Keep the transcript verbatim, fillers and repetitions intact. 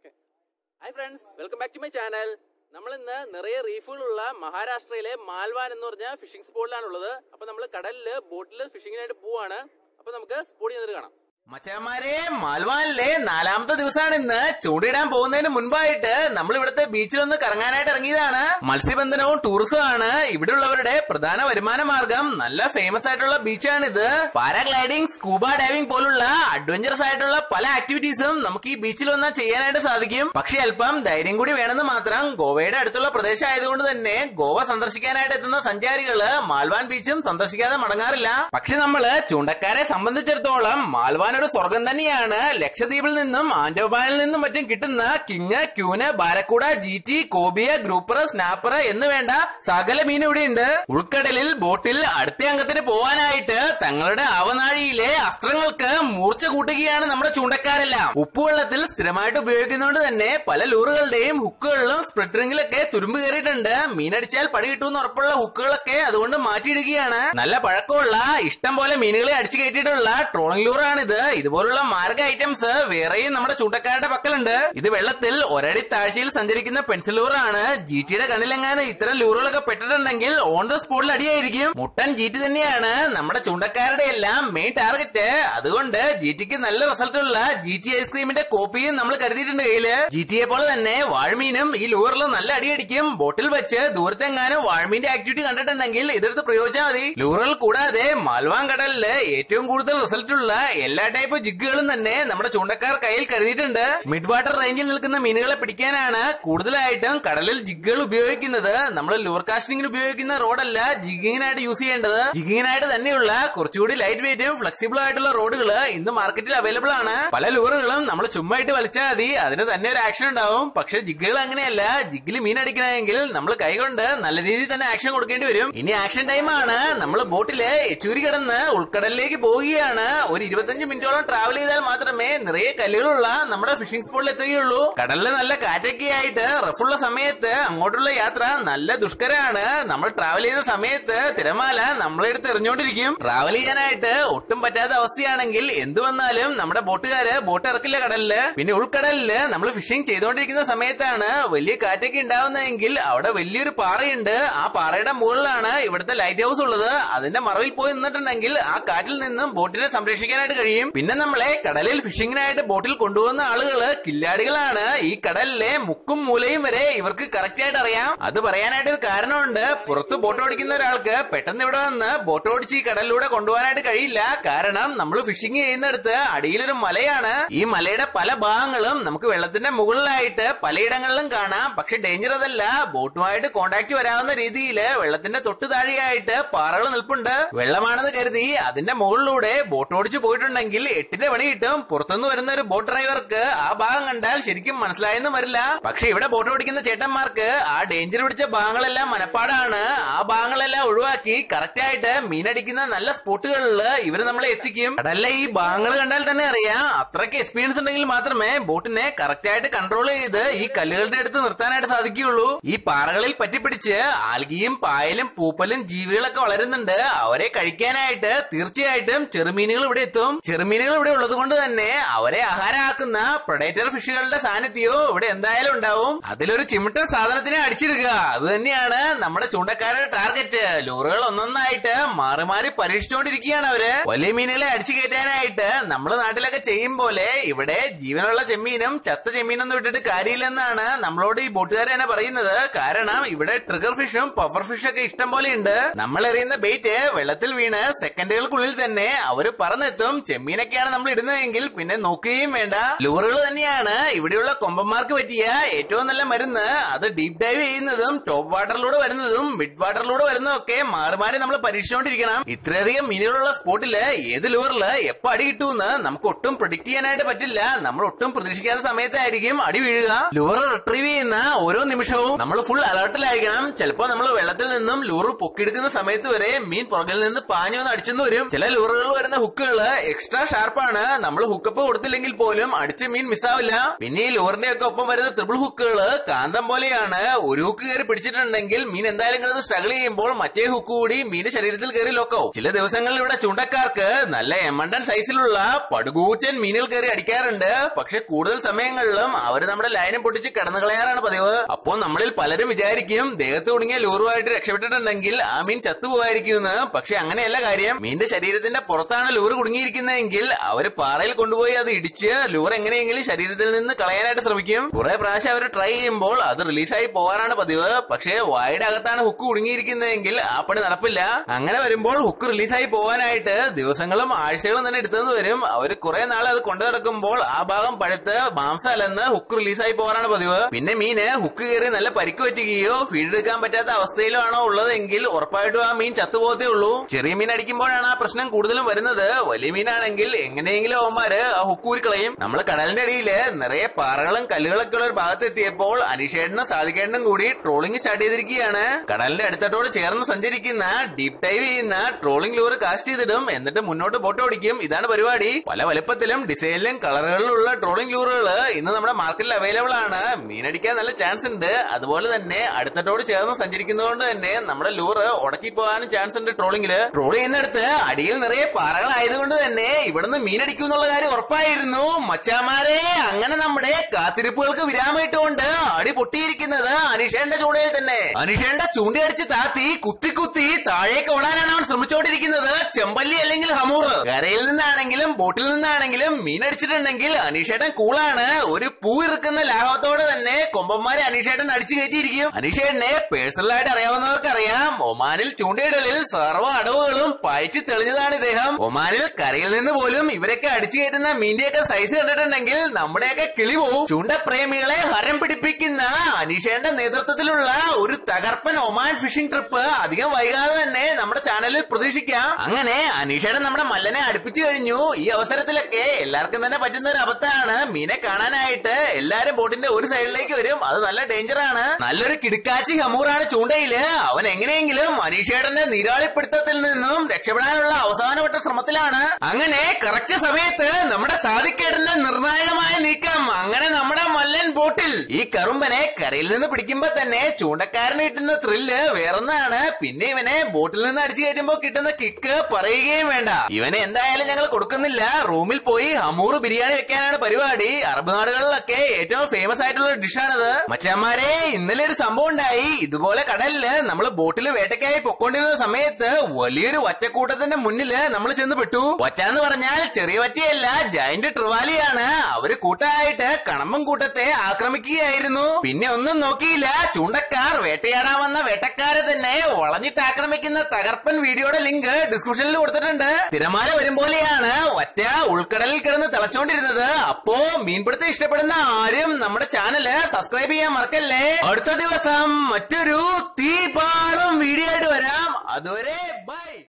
Hi friends, welcome back to my channel. നമ്മൾ ഇന്ന് നിറയെ റീഫുകളുള്ള മഹാരാഷ്ട്രയിലെ മാൽവാൻ എന്ന് പറഞ്ഞ ഫിഷിംഗ് സ്പോട്ടിലാണുള്ളത്. അപ്പോൾ നമ്മൾ കടലിൽ ബോട്ടിൽ ഫിഷിങ്ങിനായിട്ട് പോവാണ്. അപ്പോൾ നമുക്ക് സ്പോട്ട് ചെയ്തിട്ട് കാണാം. മച്ചാമാരെ, മാൽവാനിലെ നാലാമത്തെ ദിവസമാണ് ഇന്ന്. ചൂണ്ടിടാൻ പോകുന്നതിന് മുൻപായിട്ട് നമ്മൾ ഇവിടുത്തെ ബീച്ചിലൊന്ന് കറങ്ങാനായിട്ട് ഇറങ്ങിയതാണ്. മത്സ്യബന്ധനവും ടൂറിസവും ആണ് ഇവിടെയുള്ളവരുടെ പ്രധാന വരുമാന മാർഗം. നല്ല ഫേമസ് ആയിട്ടുള്ള ബീച്ചാണിത്. പാരാഗ്ലൈഡിംഗ്, സ്കൂബ ഡൈവിംഗ് പോലുള്ള അഡ്വഞ്ചറസ് ആയിട്ടുള്ള പല ആക്ടിവിറ്റീസും നമുക്ക് ഈ ബീച്ചിൽ വന്നാൽ ചെയ്യാനായിട്ട് സാധിക്കും. പക്ഷെ അല്പം ധൈര്യം കൂടി വേണമെന്ന് മാത്രം. ഗോവയുടെ അടുത്തുള്ള പ്രദേശം ആയതുകൊണ്ട് തന്നെ ഗോവ സന്ദർശിക്കാനായിട്ട് എത്തുന്ന സഞ്ചാരികള് മാൽവാൻ ബീച്ചും സന്ദർശിക്കാതെ മടങ്ങാറില്ല. പക്ഷെ നമ്മള് ചൂണ്ടക്കാരെ സംബന്ധിച്ചിടത്തോളം മാൽവാൻ ഒരു സ്വർഗം തന്നെയാണ്. ലക്ഷദ്വീപിൽ നിന്നും ആൻഡോമാനിൽ നിന്നും മറ്റും കിട്ടുന്ന king, queen, barracuda, GT, cobia, grouper, snapper എന്ന് വേണ്ട സകല മീൻ ഇവിടെയുണ്ട്. ഉൾക്കടലിൽ ബോട്ടിൽ അടുത്ത അംഗത്തിന് പോവാനായിട്ട് തങ്ങളുടെ ആവനാഴിയിലെ അസ്ത്രങ്ങൾക്ക് മൂർച്ച കൂട്ടുകയാണ് നമ്മുടെ ചൂണ്ടക്കാരെല്ലാം. ഉപ്പുവെള്ളത്തിൽ സ്ഥിരമായിട്ട് ഉപയോഗിക്കുന്നതുകൊണ്ട് തന്നെ പല ലൂറുകളുടെയും ഹുക്കുകളിലും സ്പ്ലിറ്ററിംഗിലൊക്കെ തുരുമ്പ് കയറിയിട്ടുണ്ട്. മീനടിച്ചാൽ പണി കിട്ടുമെന്ന് ഉറപ്പുള്ള ഹുക്കുകളൊക്കെ അതുകൊണ്ട് മാറ്റിയിടുകയാണ്. നല്ല പഴക്കമുള്ള ഇഷ്ടം പോലെ മീനുകളെ അടിച്ചു കയറ്റിയിട്ടുള്ള ട്രോളിംഗ് ലൂറാണിത്. ഇതുപോലുള്ള മാർഗ ഐറ്റംസ് വേറെയും നമ്മുടെ ചൂണ്ടക്കാരുടെ പക്കലുണ്ട്. ഇത് വെള്ളത്തിൽ ഒരടി താഴ്ചയിൽ സഞ്ചരിക്കുന്ന പെൻസിൽ ലൂറാണ്. ജിറ്റിയുടെ കണ്ണിലെങ്ങാനും ഇത്തരം ലൂറുകളൊക്കെ പെട്ടിട്ടുണ്ടെങ്കിൽ ഓൺ ദ സ്പോട്ടിൽ അടിയായിരിക്കും. മുട്ടൻ ജീറ്റി തന്നെയാണ് നമ്മുടെ ചൂണ്ടക്കാരുടെ എല്ലാം മെയിൻ ടാർഗറ്റ്. അതുകൊണ്ട് ജിറ്റിക്ക് നല്ല റിസൾട്ട് ഉള്ള ജിറ്റി ഐസ്ക്രീമിന്റെ കോപ്പിയും നമ്മൾ കരുതിയിട്ടുണ്ട് കയ്യില്. ജിറ്റിയെ പോലെ തന്നെ വാഴമീനും ഈ ലൂറിൽ നല്ല അടിയടിക്കും. ബോട്ടിൽ വെച്ച് ദൂരത്തെങ്ങാനും വാഴമീന്റെ ആക്ടിവിറ്റി കണ്ടിട്ടുണ്ടെങ്കിൽ ഇതെടുത്ത് പ്രയോഗിച്ചാൽ മതി. ലൂറുകൾ കൂടാതെ മാൽവാൻ കടലില് ഏറ്റവും കൂടുതൽ റിസൾട്ട് ഉള്ള എല്ലാ ടൈപ്പ് ജിഗുകളും തന്നെ നമ്മുടെ ചൂണ്ടക്കാർ കയ്യിൽ കരുതിയിട്ടുണ്ട്. മിഡ് വാട്ടർ റേഞ്ചിൽ നിൽക്കുന്ന മീനുകളെ പിടിക്കാനാണ് കൂടുതലായിട്ടും കടലിൽ ജിഗുകൾ ഉപയോഗിക്കുന്നത്. നമ്മൾ ലൂർ കാസ്റ്റിംഗിന് ഉപയോഗിക്കുന്ന റോഡല്ല ജിഗിങ്ങിനായിട്ട് യൂസ് ചെയ്യേണ്ടത്. ജിഗിങ്ങിനായിട്ട് തന്നെയുള്ള കുറച്ചുകൂടി ലൈറ്റ് വെയിറ്റും ഫ്ലെക്സിബിൾ ആയിട്ടുള്ള റോഡുകൾ ഇന്ന് മാർക്കറ്റിൽ അവൈലബിൾ ആണ്. പല ലൂറുകളും നമ്മൾ ചുമ്മായിട്ട് വലിച്ചാൽ മതി, അതിന് തന്നെ ഒരു ആക്ഷൻ ഉണ്ടാവും. പക്ഷെ ജിഗുകൾ അങ്ങനെയല്ല. ജിഗിൽ മീൻ അടിക്കണമെങ്കിൽ നമ്മൾ കൈകൊണ്ട് നല്ല രീതിയിൽ തന്നെ ആക്ഷൻ കൊടുക്കേണ്ടി വരും. ഇനി ആക്ഷൻ ടൈമാണ്. നമ്മൾ ബോട്ടില് എച്ചൂരി കിടന്ന് ഉൾക്കടലിലേക്ക് പോവുകയാണ്. ഒരു ഇരുപത്തഞ്ച് മിനിറ്റോളം ട്രാവൽ ചെയ്താൽ മാത്രമേ നിറയെ കല്ലുകളുള്ള നമ്മുടെ ഫിഷിംഗ് സ്പോട്ടിൽ എത്തുകയുള്ളൂ. കടലിൽ നല്ല കാറ്റൊക്കെ ആയിട്ട് റഫുള്ള സമയത്ത് അങ്ങോട്ടുള്ള യാത്ര നല്ല ദുഷ്കരമാണ്. നമ്മൾ ട്രാവൽ ചെയ്യുന്ന സമയത്ത് തിരമാല നമ്മളെടുത്ത് എറിഞ്ഞുകൊണ്ടിരിക്കും. ട്രാവൽ ചെയ്യാനായിട്ട് ഒട്ടും പറ്റാത്ത അവസ്ഥയാണെങ്കിൽ എന്ത് വന്നാലും നമ്മുടെ ബോട്ടുകാര് ബോട്ട് ഇറക്കില്ല കടലില്. പിന്നെ ഉൾക്കടലില് നമ്മൾ ഫിഷിംഗ് ചെയ്തുകൊണ്ടിരിക്കുന്ന സമയത്താണ് വലിയ കാറ്റൊക്കെ ഉണ്ടാവുന്നതെങ്കിൽ അവിടെ വലിയൊരു പാറയുണ്ട്. ആ പാറയുടെ മുകളിലാണ് ഇവിടുത്തെ ലൈറ്റ് ഹൗസ് ഉള്ളത്. അതിന്റെ മറവിൽ പോയി നിന്നിട്ടുണ്ടെങ്കിൽ ആ കാറ്റിൽ നിന്നും ബോട്ടിനെ സംരക്ഷിക്കാനായിട്ട് കഴിയും. പിന്നെ നമ്മളെ കടലിൽ ഫിഷിങ്ങിനായിട്ട് ബോട്ടിൽ കൊണ്ടുപോകുന്ന ആളുകള് കില്ലാടികളാണ്. ഈ കടലിലെ മുക്കും മൂലയും വരെ ഇവർക്ക് കറക്റ്റ് ആയിട്ട് അറിയാം. അത് പറയാനായിട്ട് ഒരു കാരണമുണ്ട്. പുറത്ത് ബോട്ട് ഓടിക്കുന്ന ഒരാൾക്ക് പെട്ടെന്ന് ഇവിടെ വന്ന് ബോട്ട് ഓടിച്ച് ഈ കടലിലൂടെ കൊണ്ടുപോകാനായിട്ട് കഴിയില്ല. കാരണം നമ്മൾ ഫിഷിംഗ് ചെയ്യുന്നിടത്ത് അടിയിലൊരു മലയാണ്. ഈ മലയുടെ പല ഭാഗങ്ങളും നമുക്ക് വെള്ളത്തിന്റെ മുകളിലായിട്ട് പലയിടങ്ങളിലും കാണാം. പക്ഷെ ഡേഞ്ചർ അതല്ല. ബോട്ടുമായിട്ട് കോണ്ടാക്ട് വരാവുന്ന രീതിയിൽ വെള്ളത്തിന്റെ തൊട്ട് താഴെയായിട്ട് പാറകൾ നിൽപ്പുണ്ട്. വെള്ളമാണെന്ന് കരുതി അതിന്റെ മുകളിലൂടെ ബോട്ട് ഓടിച്ചു പോയിട്ടുണ്ടെങ്കിൽ എട്ടിന്റെ പണി കിട്ടും. പുറത്തുനിന്ന് വരുന്ന ഒരു ബോട്ട് ഡ്രൈവർക്ക് ആ ഭാഗം കണ്ടാൽ ശരിക്കും മനസ്സിലായെന്നും വരില്ല. പക്ഷെ ഇവിടെ ബോട്ട് ഓടിക്കുന്ന ചേട്ടന്മാർക്ക് ആ ഡേഞ്ചർ പിടിച്ച ഭാഗങ്ങളെല്ലാം മനപ്പാടാണ്. ആ ഭാഗങ്ങളെല്ലാം ഒഴിവാക്കി കറക്റ്റ് ആയിട്ട് മീനടിക്കുന്ന നല്ല സ്പോട്ടുകളിൽ ഇവര് നമ്മളെ എത്തിക്കും. കടലിലെ ഈ ഭാഗങ്ങൾ കണ്ടാൽ തന്നെ അറിയാം. അത്രയ്ക്ക് എക്സ്പീരിയൻസ് ഉണ്ടെങ്കിൽ മാത്രമേ ബോട്ടിനെ കറക്റ്റ് ആയിട്ട് കൺട്രോൾ ചെയ്ത് ഈ കല്ലുകളുടെ അടുത്ത് നിർത്താനായിട്ട് സാധിക്കുകയുള്ളൂ. ഈ പാറകളിൽ പറ്റിപ്പിടിച്ച് ആൽഗിയും പായലും പൂപ്പലും ജീവികളൊക്കെ വളരുന്നുണ്ട്. അവരെ കഴിക്കാനായിട്ട് തീർച്ചയായിട്ടും ചെറുമീനുകൾ ഇവിടെ എത്തും. ചെറുമീനുകൾ ഇവിടെ ഉള്ളത് കൊണ്ട് തന്നെ അവരെ ആഹാരമാക്കുന്ന പ്രൊഡേറ്റർ ഫിഷുകളുടെ സാന്നിധ്യവും ഇവിടെ എന്തായാലും ഉണ്ടാവും. അതിലൊരു ചിമിട്ട സാധനത്തിനെ അടിച്ചിടുക, അത് തന്നെയാണ് നമ്മുടെ ചൂണ്ടക്കാരുടെ ടാർഗറ്റ്. ലൂറുകൾ ഒന്നൊന്നായിട്ട് മാറി മാറി പരീക്ഷിച്ചുകൊണ്ടിരിക്കുകയാണ് അവര്. വലിയ മീനുകളെ അടിച്ചു കയറ്റാനായിട്ട് നമ്മുടെ നാട്ടിലൊക്കെ ചെയ്യും പോലെ ഇവിടെ ജീവനുള്ള ചെമ്മീനും ചത്ത ചെമ്മീനൊന്നും വിട്ടിട്ട് കാര്യമില്ലെന്നാണ് നമ്മളോട് ഈ ബോട്ടുകാർ തന്നെ പറയുന്നത്. കാരണം ഇവിടെ ട്രിഗർ ഫിഷും പഫർ ഫിഷൊക്കെ ഇഷ്ടം പോലെ ഉണ്ട്. നമ്മൾ എറിയുന്ന ബെയ്റ്റ് വെള്ളത്തിൽ വീണ് സെക്കൻഡുകൾക്കുള്ളിൽ തന്നെ അവര് പറന്നെത്തും. ചെമ്മീനൊക്കെയാണ് നമ്മൾ ഇടുന്നതെങ്കിൽ പിന്നെ നോക്കുകയും വേണ്ട. ലൂറുകൾ തന്നെയാണ് ഇവിടെയുള്ള കൊമ്പന്മാർക്ക് പറ്റിയ ഏറ്റവും നല്ല മരുന്ന്. അത് ഡീപ് ഡൈവ് ചെയ്യുന്നതും ടോപ്പ് വാട്ടറിലൂടെ വരുന്നതും മിഡ് വാട്ടറിലൂടെ വരുന്നതും ഒക്കെ മാറി മാറി നമ്മൾ പരീക്ഷിച്ചുകൊണ്ടിരിക്കണം. ഇത്രയധികം മീനുകളുള്ള സ്പോട്ടില് ഏത് ലൂറില് എപ്പോ അടി കിട്ടുമെന്ന് നമുക്ക് ഒട്ടും പ്രിഡിക്ട് ചെയ്യാനായിട്ട് പറ്റില്ല. നമ്മൾ ഒട്ടും പ്രതീക്ഷിക്കാത്ത സമയത്തായിരിക്കും അടി വീഴുക. ലൂറ് റിട്രീവ് ചെയ്യുന്ന ഓരോ നിമിഷവും നമ്മൾ ഫുൾ അലർട്ടിലായിരിക്കണം. ചിലപ്പോ നമ്മൾ വെള്ളത്തിൽ നിന്നും ലൂറ് പൊക്കിയെടുക്കുന്ന സമയത്ത് വരെ മീൻ പുറകിൽ നിന്ന് പാഞ്ഞു വന്ന് അടിച്ചെന്ന് വരും. ചില ലൂറുകൾ വരുന്ന ഹുക്കുകൾ എക്സ്ട്രാ ഷാർപ്പാണ്. നമ്മൾ ഹുക്കപ്പ് കൊടുത്തില്ലെങ്കിൽ പോലും അടിച്ച മീൻ മിസ്സാവില്ല. പിന്നെ ഈ ലൂറിന്റെ ഒക്കെ ഒപ്പം വരുന്ന ട്രിപ്പിൾ ഹുക്കുകള് കാന്തം പോലെയാണ്. ഒരു ഹുക്ക് കയറി പിടിച്ചിട്ടുണ്ടെങ്കിൽ മീൻ എന്തായാലും കിടന്ന് സ്ട്രഗിൾ ചെയ്യുമ്പോൾ മറ്റേ ഹുക്ക് കൂടി മീന്റെ ശരീരത്തിൽ കയറി ലോക്കാവും. ചില ദിവസങ്ങളിൽ ഇവിടെ ചൂണ്ടക്കാർക്ക് നല്ല എമണ്ടൻ സൈസിലുള്ള പടുകൂറ്റൻ മീനുകൾ കയറി അടിക്കാറുണ്ട്. പക്ഷെ കൂടുതൽ സമയങ്ങളിലും അവര് നമ്മുടെ ലൈനം പൊട്ടിച്ച് കിടന്നു കളയാറാണ് പതിവ്. അപ്പോൾ നമ്മളിൽ പലരും വിചാരിക്കും ദേഹത്ത് കുടുങ്ങിയ ലൂറുമായിട്ട് രക്ഷപ്പെട്ടിട്ടുണ്ടെങ്കിൽ ആ മീൻ ചത്തുപോകായിരിക്കുമെന്ന്. പക്ഷെ അങ്ങനെയല്ല കാര്യം. മീന്റെ ശരീരത്തിന്റെ പുറത്താണ് ലൂറ് കുടുങ്ങിയിരിക്കുന്നതെങ്കിൽ അവര് പാറയിൽ കൊണ്ടുപോയി അത് ഇടിച്ച് ലൂർ എങ്ങനെയെങ്കിലും ശരീരത്തിൽ നിന്ന് കളയാനായിട്ട് ശ്രമിക്കും. കുറെ പ്രാവശ്യം അവർ ട്രൈ ചെയ്യുമ്പോൾ അത് റിലീസായി പോകാനാണ് പതിവ്. പക്ഷെ വായുടെ അകത്താണ് ഹുക്ക് കുടുങ്ങിയിരിക്കുന്നതെങ്കിൽ ആ പണി നടപ്പില്ല. അങ്ങനെ വരുമ്പോൾ ഹുക്ക് റിലീസായി പോകാനായിട്ട് ദിവസങ്ങളും ആഴ്ചകളും തന്നെ എടുത്തെന്ന് വരും. അവർ കുറെ നാൾ അത് കൊണ്ടു നടക്കുമ്പോൾ ആ ഭാഗം പഴുത്ത് മാംസം അല്ലെന്ന് ഹുക്ക് റിലീസായി പോകാനാണ് പതിവ്. പിന്നെ മീന് ഹുക്ക് കയറി നല്ല പരിക്ക് പറ്റുകയോ ഫീഡ് എടുക്കാൻ പറ്റാത്ത അവസ്ഥയിലോ ആണോ ഉള്ളതെങ്കിൽ ഉറപ്പായിട്ടും ആ മീൻ ചത്തുപോകത്തേ ഉള്ളൂ. ചെറിയ മീൻ അടിക്കുമ്പോഴാണ് ആ പ്രശ്നം കൂടുതലും വരുന്നത്. വലിയ മീനാണെങ്കിൽ എങ്ങനെയെങ്കിലും അവന്മാര് ആ ഹുക്ക് ഊരി കളയും. നമ്മള് കടലിന്റെ അടിയില് നിറയെ പാറകളും കല്ലുകളൊക്കെ ഉള്ള ഒരു ഭാഗത്ത് എത്തിയപ്പോൾ അനീഷേട്ടനും സാധിക്കേട്ടനും കൂടി ട്രോളിംഗ് സ്റ്റാർട്ട് ചെയ്തിരിക്കുകയാണ്. കടലിന്റെ അടുത്തോട് ചേർന്ന് സഞ്ചരിക്കുന്ന ഡീപ് ഡൈവ് ചെയ്യുന്ന ട്രോളിംഗ് ലൂറ് കാസ്റ്റ് ചെയ്തിടും. എന്നിട്ട് മുന്നോട്ട് ബോട്ട് ഓടിക്കും. ഇതാണ് പരിപാടി. പല വലുപ്പത്തിലും ഡിസൈനിലും കളറുകളിലുള്ള ട്രോളിംഗ് ലൂറുകൾ ഇന്ന് നമ്മുടെ മാർക്കറ്റിൽ അവൈലബിൾ ആണ്. മീനടിക്കാൻ നല്ല ചാൻസ് ഉണ്ട്. അതുപോലെ തന്നെ അടുത്തോട് ചേർന്ന് സഞ്ചരിക്കുന്നതുകൊണ്ട് തന്നെ നമ്മുടെ ലൂറ് ഉടക്കി പോകാനും ചാൻസ് ഉണ്ട്. ട്രോളിംഗില് ട്രോൾ ചെയ്യുന്നിടത്ത് അടിയിൽ നിറയെ പാറകളായതുകൊണ്ട് തന്നെ ഇവിടുന്ന് മീനടിക്കും എന്നുള്ള കാര്യം ഉറപ്പായിരുന്നു. മച്ചാമാരെ, അങ്ങനെ നമ്മുടെ കാത്തിരിപ്പുകൾക്ക് വിരാമയിട്ടുകൊണ്ട് അടി പൊട്ടിയിരിക്കുന്നത് അനീഷേന്റെ ചൂണ്ടയിൽ തന്നെ. അനീഷേന്റെ ചൂണ്ടയടിച്ച് താത്തി കുത്തി കുത്തി താഴേക്ക് ഓടാനാണ് അവൻ ശ്രമിച്ചുകൊണ്ടിരിക്കുന്നത്. ചെമ്പല്ലി അല്ലെങ്കിൽ ഹമൂർ. കരയിൽ നിന്നാണെങ്കിലും ബോട്ടിൽ നിന്നാണെങ്കിലും മീനടിച്ചിട്ടുണ്ടെങ്കിൽ അനീഷേട്ടൻ കൂളാണ്. ഒരു പൂ ഇറുക്കുന്ന ലാഭത്തോടെ തന്നെ കൊമ്പന്മാരെ അനീഷേട്ടൻ അടിച്ചു കയറ്റിയിരിക്കും. അനീഷേട്ടനെ പേഴ്സണലായിട്ട് അറിയാവുന്നവർക്കറിയാം. ഒമാനിൽ ചൂണ്ടയിടലിൽ സർവ്വ അടവുകളും പയറ്റി തെളിഞ്ഞതാണ് ഇദ്ദേഹം. ഒമാനിൽ കരയിൽ നിന്ന് പോലും ഇവരൊക്കെ അടിച്ചു കയറ്റുന്ന മീന്റെയൊക്കെ സൈസ് കണ്ടിട്ടുണ്ടെങ്കിൽ നമ്മുടെയൊക്കെ കിളി പോവും. ചൂണ്ടപ്രേമികളെ ഹരം പിടിപ്പിക്കുന്ന അനീഷേന്റെ നേതൃത്വത്തിലുള്ള ഒരു തകർപ്പൻ ഒമാൻ ഫിഷിംഗ് ട്രിപ്പ് അധികം വൈകാതെ തന്നെ നമ്മുടെ ചാനലിൽ പ്രതീക്ഷിക്കാം. അങ്ങനെ അനീഷേട്ടൻ നമ്മുടെ മല്ലനെ അടുപ്പിച്ചു കഴിഞ്ഞു. ഈ അവസരത്തിലൊക്കെ എല്ലാവർക്കും തന്നെ പറ്റുന്ന ഒരു അബദ്ധമാണ്. മീനെ കാണാനായിട്ട് എല്ലാരും ബോട്ടിന്റെ ഒരു സൈഡിലേക്ക് വരും. അത് നല്ല ഡേഞ്ചർ ആണ്. നല്ലൊരു കിടുക്കാച്ചി ഹമൂറാണ് ചൂണ്ടയില്. അവൻ എങ്ങനെയെങ്കിലും അനീഷേട്ടന്റെ നീരാളിപ്പിടുത്തത്തിൽ നിന്നും രക്ഷപ്പെടാനുള്ള അവസാനവട്ട ശ്രമത്തിലാണ്. അങ്ങനെ കറക്റ്റ് സമയത്ത് നമ്മുടെ സാധിക്കേട്ടന്റെ നിർണായകമായ നീക്കം. അങ്ങനെ നമ്മുടെ മല്ലൻ ബോട്ടിൽ. ഈ കറുമ്പനെ കരയിൽ നിന്ന് പിടിക്കുമ്പോ തന്നെ ചൂണ്ടക്കാരന് കിട്ടുന്ന ത്രില്ല് വേറൊന്നാണ്. പിന്നെ ഇവനെ ബോട്ടിൽ നിന്ന് അടിച്ചു കയറ്റുമ്പോ കിട്ടുന്ന കിക്ക് പറയുകയും വേണ്ട. ഇവനെ എന്തായാലും ഞങ്ങൾ കൊടുക്കുന്നില്ല. റൂമിൽ പോയി ഹമൂർ ബിരിയാണി വെക്കാനാണ് പരിപാടി. അറബ് നാടുകളിലൊക്കെ ഏറ്റവും ഫേമസ് ആയിട്ടുള്ള ഡിഷാണിത്. മച്ചാന്മാരെ, ഇന്നലെ ഒരു സംഭവം ഉണ്ടായി. ഇതുപോലെ കടലില് നമ്മള് ബോട്ടിൽ വേട്ടയ്ക്കായി പൊക്കോണ്ടിരുന്ന സമയത്ത് വലിയൊരു വറ്റക്കൂട്ടത്തിന്റെ മുന്നില് നമ്മൾ ചെന്ന് പെട്ടു. വറ്റാന്ന് പറഞ്ഞാൽ ചെറിയ വറ്റയല്ല, ജയന്റ് ട്രിവാലിയാണ്. അവര് കൂട്ടായിട്ട് കണമ്പം കൂട്ടത്തെ ആക്രമിക്കുകയായിരുന്നു. പിന്നെ ഒന്നും നോക്കിയില്ല. ചൂണ്ടക്കാർ വേട്ടയാടാൻ വന്ന വേട്ടക്കാരെ തന്നെ വളഞ്ഞിട്ട് ആക്രമിക്കുന്ന തകർപ്പൻ വീഡിയോയുടെ ലിങ്ക് ഡിസ്ക്രിപ്ഷനിൽ കൊടുത്തിട്ടുണ്ട്. തിരമാല വരും പോലെയാണ് വറ്റ ഉൾക്കടലിൽ കിടന്ന് തിളച്ചോണ്ടിരുന്നത്. അപ്പോ മീൻപിടുത്തം ഇഷ്ടപ്പെടുന്ന ആരും നമ്മുടെ ചാനല് സബ്സ്ക്രൈബ് ചെയ്യാൻ മറക്കല്ലേ. അടുത്ത ദിവസം മറ്റൊരു തീ പാറും വീഡിയോ ആയിട്ട് വരാം. അതുവരെ ബൈ.